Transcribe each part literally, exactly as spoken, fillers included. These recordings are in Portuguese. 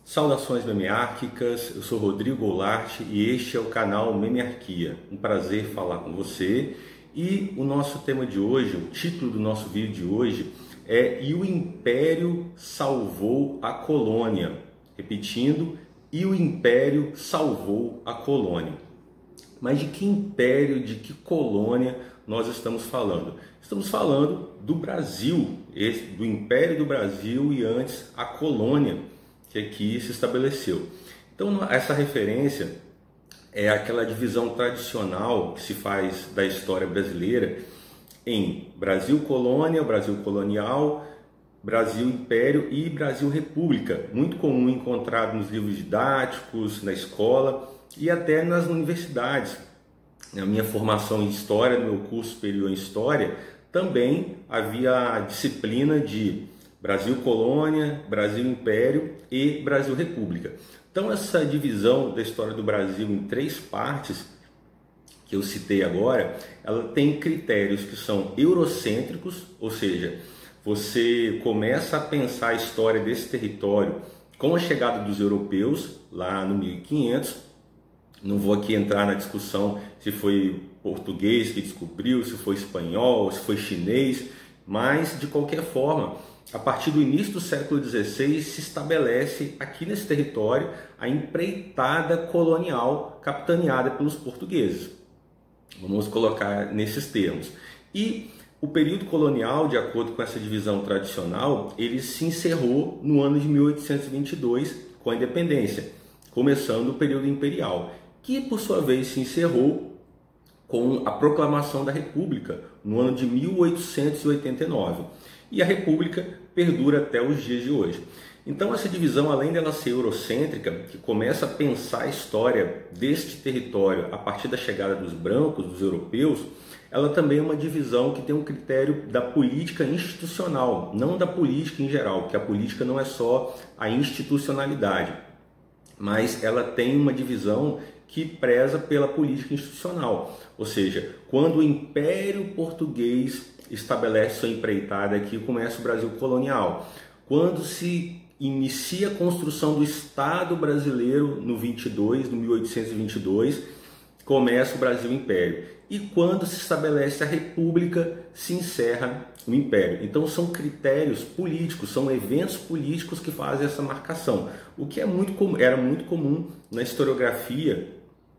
Saudações memeárquicas, eu sou Rodrigo Goulart e este é o canal Memearquia. Um prazer falar com você. E o nosso tema de hoje, o título do nosso vídeo de hoje é E o Império Salvou a Colônia. Repetindo, E o Império Salvou a Colônia. Mas de que império, de que colônia nós estamos falando? Estamos falando do Brasil, do Império do Brasil e antes a colônia que aqui se estabeleceu. Então, essa referência é aquela divisão tradicional que se faz da história brasileira em Brasil colônia, Brasil colonial, Brasil império e Brasil república, muito comum encontrado nos livros didáticos, na escola e até nas universidades. Na minha formação em História, no meu curso superior em História, também havia a disciplina de Brasil colônia, Brasil império e Brasil república. Então essa divisão da história do Brasil em três partes, que eu citei agora, ela tem critérios que são eurocêntricos, ou seja, você começa a pensar a história desse território com a chegada dos europeus, lá no mil e quinhentos. Não vou aqui entrar na discussão se foi português que descobriu, se foi espanhol, se foi chinês, mas de qualquer forma, a partir do início do século dezesseis se estabelece aqui nesse território a empreitada colonial capitaneada pelos portugueses. Vamos colocar nesses termos. E o período colonial, de acordo com essa divisão tradicional, ele se encerrou no ano de mil oitocentos e vinte e dois com a independência, começando o período imperial, que por sua vez se encerrou com a proclamação da República no ano de mil oitocentos e oitenta e nove. E a República perdura até os dias de hoje. Então essa divisão, além dela ser eurocêntrica, que começa a pensar a história deste território a partir da chegada dos brancos, dos europeus, ela também é uma divisão que tem um critério da política institucional, não da política em geral, porque a política não é só a institucionalidade, mas ela tem uma divisão que preza pela política institucional, ou seja, quando o Império Português estabelece sua empreitada aqui, começa o Brasil colonial. Quando se inicia a construção do Estado brasileiro no vinte e dois, no mil oitocentos e vinte e dois, começa o Brasil Império. E quando se estabelece a República, se encerra o Império. Então são critérios políticos, são eventos políticos que fazem essa marcação. O que é muito, era muito comum na historiografia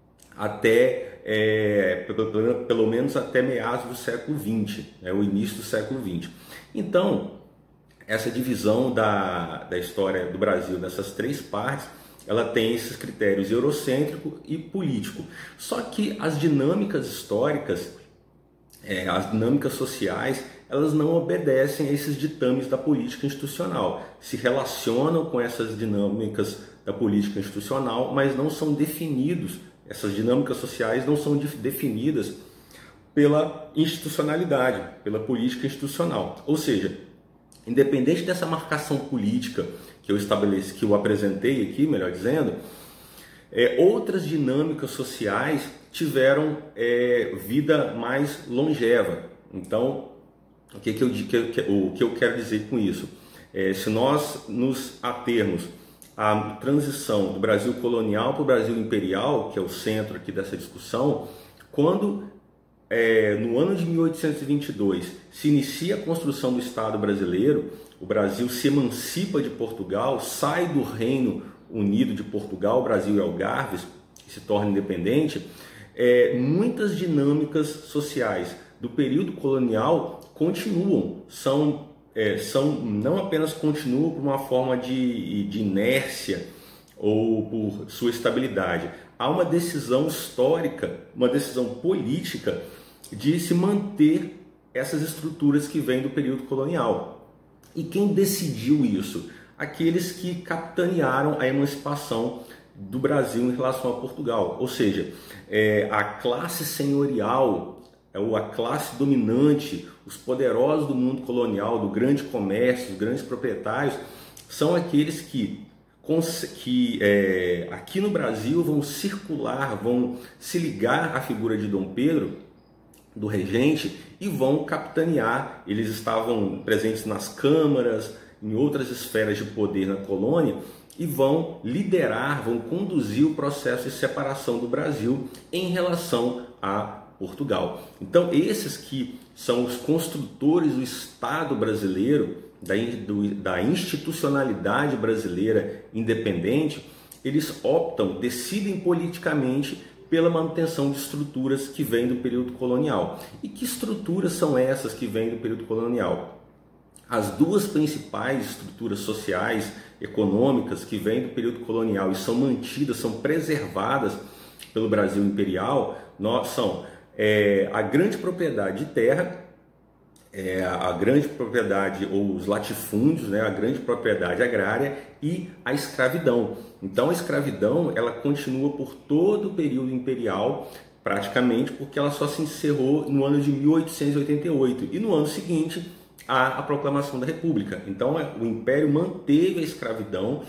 até É, pelo, pelo menos até meados do século vinte, né, o início do século vinte. Então, essa divisão da, da história do Brasil, dessas três partes, ela tem esses critérios eurocêntrico e político. Só que as dinâmicas históricas, é, as dinâmicas sociais, elas não obedecem a esses ditames da política institucional. Se relacionam com essas dinâmicas da política institucional, mas não são definidos. Essas dinâmicas sociais não são definidas pela institucionalidade, pela política institucional. Ou seja, independente dessa marcação política que eu estabeleci, que eu apresentei aqui, melhor dizendo, é, outras dinâmicas sociais tiveram é, vida mais longeva. Então, o que, que, eu, que, o que eu quero dizer com isso? É, se nós nos atermos a transição do Brasil colonial para o Brasil imperial, que é o centro aqui dessa discussão, quando é, no ano de mil oitocentos e vinte e dois se inicia a construção do Estado brasileiro, o Brasil se emancipa de Portugal, sai do Reino Unido de Portugal, Brasil e Algarves, e se torna independente, é, muitas dinâmicas sociais do período colonial continuam, são É, são, não apenas continuam por uma forma de, de inércia ou por sua estabilidade. Há uma decisão histórica, uma decisão política de se manter essas estruturas que vêm do período colonial. E quem decidiu isso? Aqueles que capitanearam a emancipação do Brasil em relação a Portugal. Ou seja, é, a classe senhorial, ou a classe dominante, os poderosos do mundo colonial, do grande comércio, os grandes proprietários, são aqueles que, que é, aqui no Brasil vão circular, vão se ligar à figura de Dom Pedro, do regente, e vão capitanear. Eles estavam presentes nas câmaras, em outras esferas de poder na colônia, e vão liderar, vão conduzir o processo de separação do Brasil em relação a Portugal. Então, esses que são os construtores do Estado brasileiro, da, do, da institucionalidade brasileira independente, eles optam, decidem politicamente pela manutenção de estruturas que vêm do período colonial. E que estruturas são essas que vêm do período colonial? As duas principais estruturas sociais, econômicas que vêm do período colonial e são mantidas, são preservadas pelo Brasil imperial, são é, a grande propriedade de terra, é, a grande propriedade ou os latifúndios, né, a grande propriedade agrária e a escravidão. Então a escravidão ela continua por todo o período imperial, praticamente, porque ela só se encerrou no ano de mil oitocentos e oitenta e oito e no ano seguinte a, a proclamação da República. Então o Império manteve a escravidão.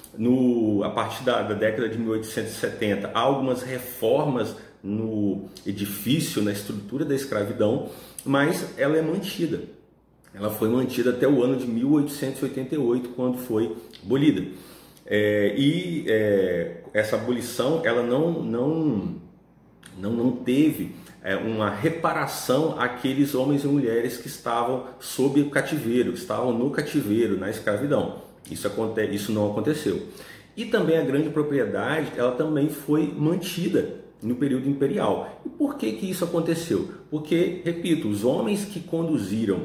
No, a partir da, da década de mil oitocentos e setenta, há algumas reformas no edifício, na estrutura da escravidão, mas ela é mantida. Ela foi mantida até o ano de mil oitocentos e oitenta e oito, quando foi abolida. É, e é, essa abolição ela não, não, não, não teve é, uma reparação àqueles homens e mulheres que estavam sob o cativeiro, estavam no cativeiro, na escravidão. Isso, acontece, isso não aconteceu. E também a grande propriedade, ela também foi mantida no período imperial. E por que que isso aconteceu? Porque, repito, os homens que conduziram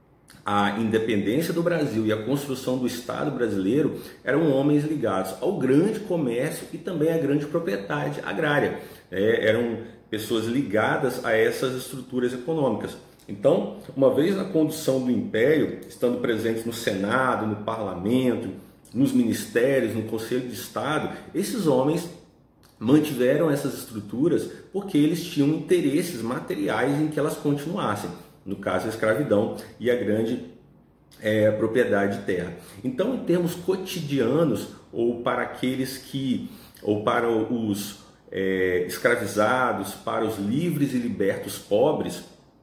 a independência do Brasil e a construção do Estado brasileiro eram homens ligados ao grande comércio e também à grande propriedade agrária. É, eram pessoas ligadas a essas estruturas econômicas. Então, uma vez na condução do Império, estando presentes no Senado, no Parlamento, nos ministérios, no Conselho de Estado, esses homens mantiveram essas estruturas porque eles tinham interesses materiais em que elas continuassem, no caso a escravidão e a grande é, propriedade de terra. Então, em termos cotidianos, ou para aqueles que, ou para os é, escravizados, para os livres e libertos pobres,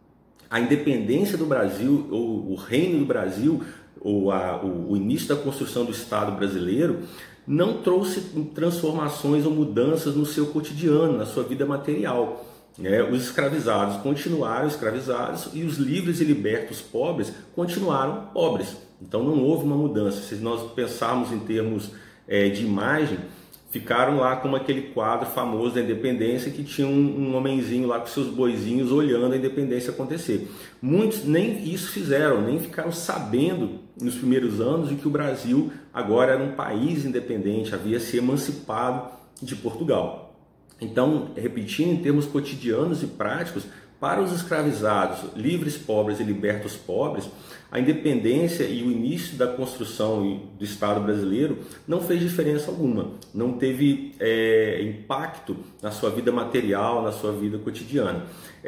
a independência do Brasil, ou o reino do Brasil, ou a, o, o início da construção do Estado brasileiro, não trouxe transformações ou mudanças no seu cotidiano, na sua vida material. É, os escravizados continuaram escravizados e os livres e libertos pobres continuaram pobres. Então não houve uma mudança. Se nós pensarmos em termos é, de imagem, ficaram lá como aquele quadro famoso da independência que tinha um, um homenzinho lá com seus boizinhos olhando a independência acontecer. Muitos nem isso fizeram, nem ficaram sabendo nos primeiros anos de que o Brasil agora era um país independente, havia se emancipado de Portugal. Então, repetindo, em termos cotidianos e práticos, para os escravizados, livres pobres e libertos pobres, a independência e o início da construção do Estado brasileiro não fez diferença alguma, não teve é, impacto na sua vida material, na sua vida cotidiana.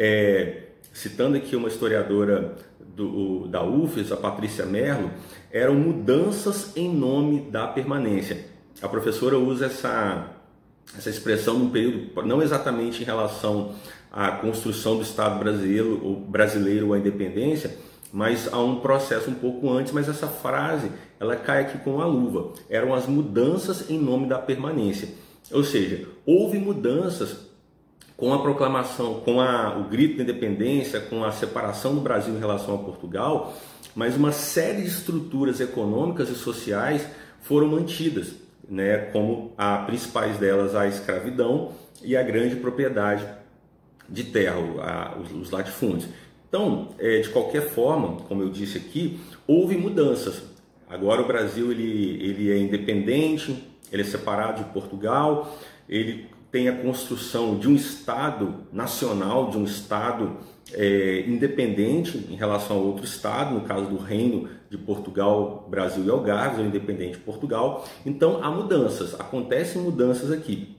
É, citando aqui uma historiadora do, da U F E S, a Patrícia Merlo, eram mudanças em nome da permanência. A professora usa essa, essa expressão num período, não exatamente em relação à construção do Estado brasileiro, ou brasileiro ou à independência, mas há um processo um pouco antes, mas essa frase ela cai aqui com a luva. Eram as mudanças em nome da permanência. Ou seja, houve mudanças com a proclamação, com a, o grito da independência, com a separação do Brasil em relação a Portugal, mas uma série de estruturas econômicas e sociais foram mantidas, né, como a principais delas a escravidão e a grande propriedade de terra, a, os, os latifúndios. Então, é, de qualquer forma, como eu disse aqui, houve mudanças. Agora o Brasil ele, ele é independente, ele é separado de Portugal, ele tem a construção de um Estado nacional, de um Estado é, independente em relação a outro Estado, no caso do Reino de Portugal, Brasil e Algarves, ou independente de Portugal. Então, há mudanças, acontecem mudanças aqui.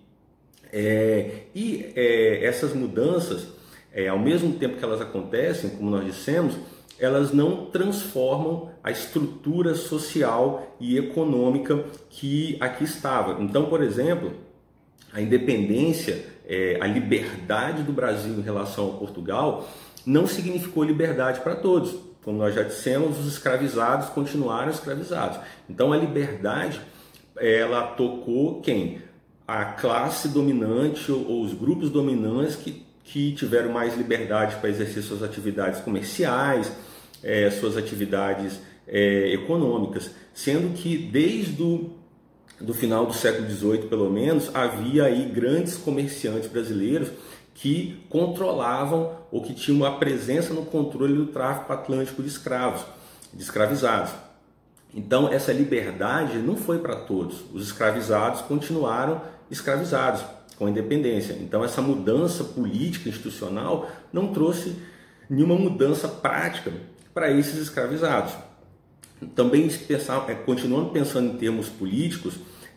É, e é, essas mudanças, é, ao mesmo tempo que elas acontecem, como nós dissemos, elas não transformam a estrutura social e econômica que aqui estava. Então, por exemplo, a independência, é, a liberdade do Brasil em relação a Portugal não significou liberdade para todos. Como nós já dissemos, os escravizados continuaram escravizados. Então, a liberdade ela tocou quem? A classe dominante ou, ou os grupos dominantes que, que tiveram mais liberdade para exercer suas atividades comerciais, é, suas atividades é, econômicas, sendo que desde o do final do século dezoito, pelo menos, havia aí grandes comerciantes brasileiros que controlavam ou que tinham a presença no controle do tráfico atlântico de escravos, de escravizados. Então, essa liberdade não foi para todos. Os escravizados continuaram escravizados com a independência. Então, essa mudança política institucional não trouxe nenhuma mudança prática para esses escravizados. Também, pensar, continuando pensando em termos políticos,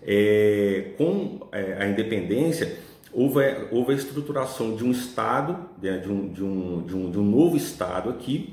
é, com é, a independência, houve, houve a estruturação de um Estado, né, de, um, de, um, de, um, de um novo Estado aqui,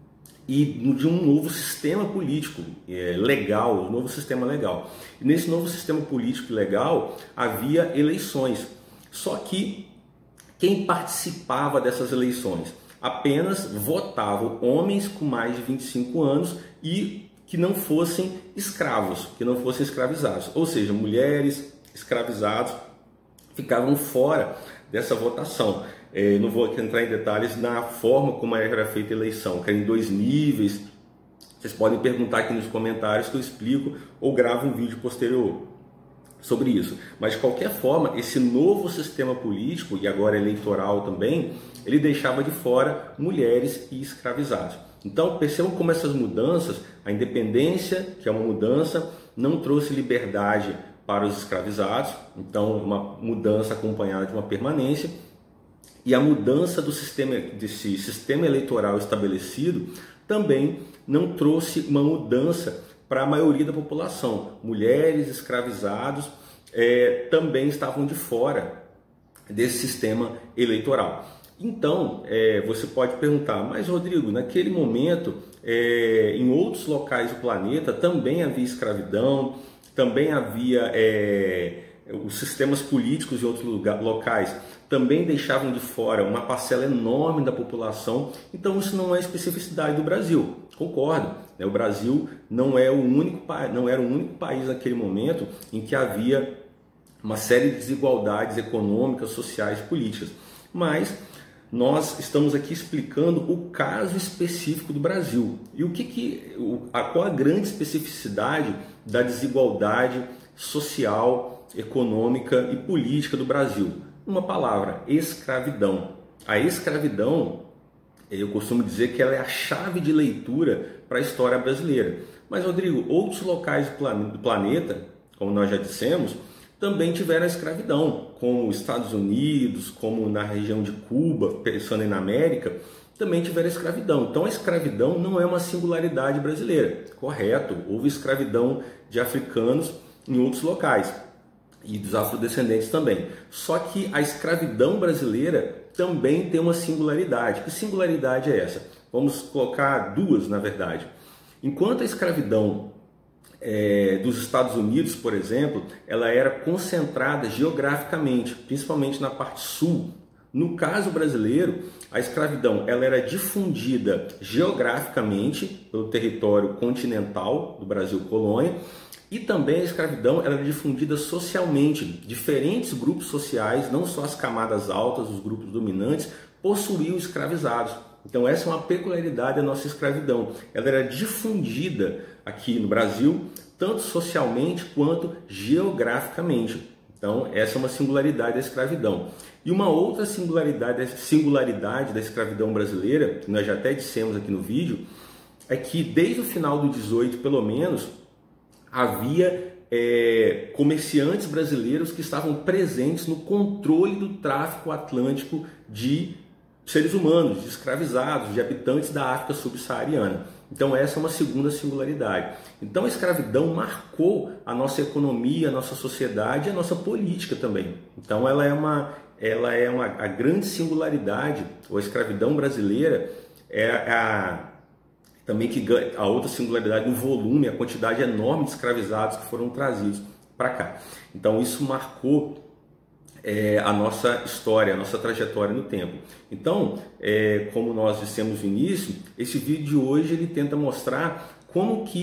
e de um novo sistema político é, legal, um novo sistema legal. E nesse novo sistema político legal havia eleições, só que quem participava dessas eleições? Apenas votavam homens com mais de vinte e cinco anos e que não fossem escravos, que não fossem escravizados, ou seja, mulheres escravizados ficavam fora dessa votação. É, não vou aqui entrar em detalhes na forma como era feita a eleição, que era em dois níveis. Vocês podem perguntar aqui nos comentários que eu explico ou gravo um vídeo posterior sobre isso. Mas de qualquer forma, esse novo sistema político, e agora eleitoral também, ele deixava de fora mulheres e escravizados. Então percebam como essas mudanças, a independência, que é uma mudança, não trouxe liberdade para os escravizados, então uma mudança acompanhada de uma permanência, e a mudança do sistema, desse sistema eleitoral estabelecido também não trouxe uma mudança para a maioria da população. Mulheres, escravizados é, também estavam de fora desse sistema eleitoral. Então, é, você pode perguntar, mas Rodrigo, naquele momento, é, em outros locais do planeta também havia escravidão, também havia é, os sistemas políticos em outros lugar, locais também deixavam de fora uma parcela enorme da população, então isso não é especificidade do Brasil, concordo, né? O Brasil não, é o único, não era o único país naquele momento em que havia uma série de desigualdades econômicas, sociais, políticas, mas nós estamos aqui explicando o caso específico do Brasil. E o que que, a, qual a grande especificidade da desigualdade social, econômica e política do Brasil? Uma palavra, escravidão. A escravidão, eu costumo dizer que ela é a chave de leitura para a história brasileira. Mas, Rodrigo, outros locais do planeta, como nós já dissemos, também tiveram a escravidão, como os Estados Unidos, como na região de Cuba, pensando na América, também tiveram a escravidão. Então a escravidão não é uma singularidade brasileira, correto? Houve escravidão de africanos em outros locais e dos afrodescendentes também. Só que a escravidão brasileira também tem uma singularidade. Que singularidade é essa? Vamos colocar duas, na verdade. Enquanto a escravidão É, dos Estados Unidos, por exemplo, ela era concentrada geograficamente, principalmente na parte sul. No caso brasileiro, a escravidão ela era difundida geograficamente pelo território continental do Brasil colônia, e também a escravidão ela era difundida socialmente. Diferentes grupos sociais, não só as camadas altas, os grupos dominantes, possuíam escravizados. Então essa é uma peculiaridade da nossa escravidão. Ela era difundida aqui no Brasil, tanto socialmente quanto geograficamente. Então essa é uma singularidade da escravidão. E uma outra singularidade, singularidade da escravidão brasileira, que nós já até dissemos aqui no vídeo, é que desde o final do dezoito, pelo menos, havia é, comerciantes brasileiros que estavam presentes no controle do tráfico atlântico de seres humanos, de escravizados, de habitantes da África subsaariana. Então essa é uma segunda singularidade. Então a escravidão marcou a nossa economia, a nossa sociedade e a nossa política também. Então ela é uma, ela é uma a grande singularidade, ou a escravidão brasileira é a também que a outra singularidade no volume, a quantidade enorme de escravizados que foram trazidos para cá. Então isso marcou É, a nossa história, a nossa trajetória no tempo. Então, é, como nós dissemos no início, esse vídeo de hoje ele tenta mostrar como que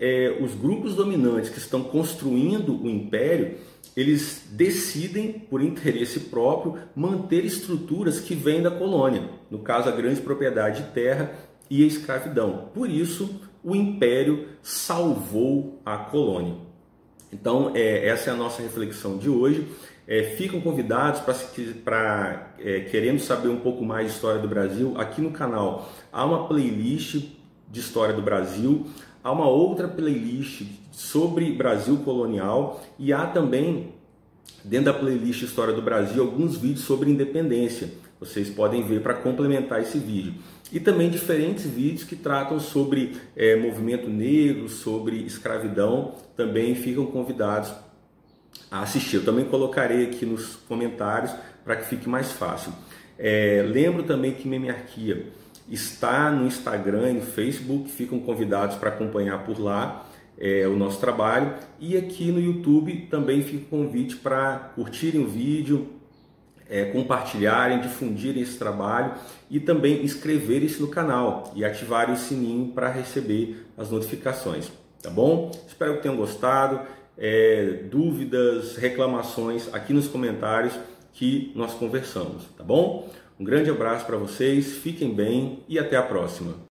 é, os grupos dominantes que estão construindo o império, eles decidem, por interesse próprio, manter estruturas que vêm da colônia, no caso a grande propriedade de terra e a escravidão. Por isso, o império salvou a colônia. Então, é, essa é a nossa reflexão de hoje. É, ficam convidados para, é, querendo saber um pouco mais de história do Brasil, aqui no canal há uma playlist de história do Brasil, há uma outra playlist sobre Brasil colonial e há também, dentro da playlist História do Brasil, alguns vídeos sobre independência. Vocês podem ver para complementar esse vídeo. E também diferentes vídeos que tratam sobre é, movimento negro, sobre escravidão, também ficam convidados a assistir. Eu também colocarei aqui nos comentários para que fique mais fácil. É, lembro também que Memearquia está no Instagram e no Facebook, ficam convidados para acompanhar por lá é, o nosso trabalho. E aqui no YouTube também fica o convite para curtirem o vídeo, é, compartilharem, difundirem esse trabalho e também inscreverem-se no canal e ativarem o sininho para receber as notificações, tá bom? Espero que tenham gostado. É, dúvidas, reclamações aqui nos comentários que nós conversamos, tá bom? Um grande abraço para vocês, fiquem bem e até a próxima.